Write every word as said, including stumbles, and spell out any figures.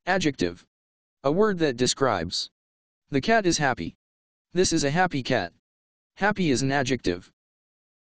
Adjective. A word that describes. The cat is happy. This is a happy cat. Happy is an adjective.